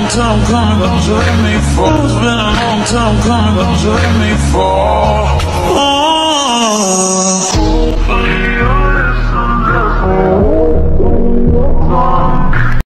time coming, don't you let me fall. It's been a long time coming, don't you let me fall. Oh.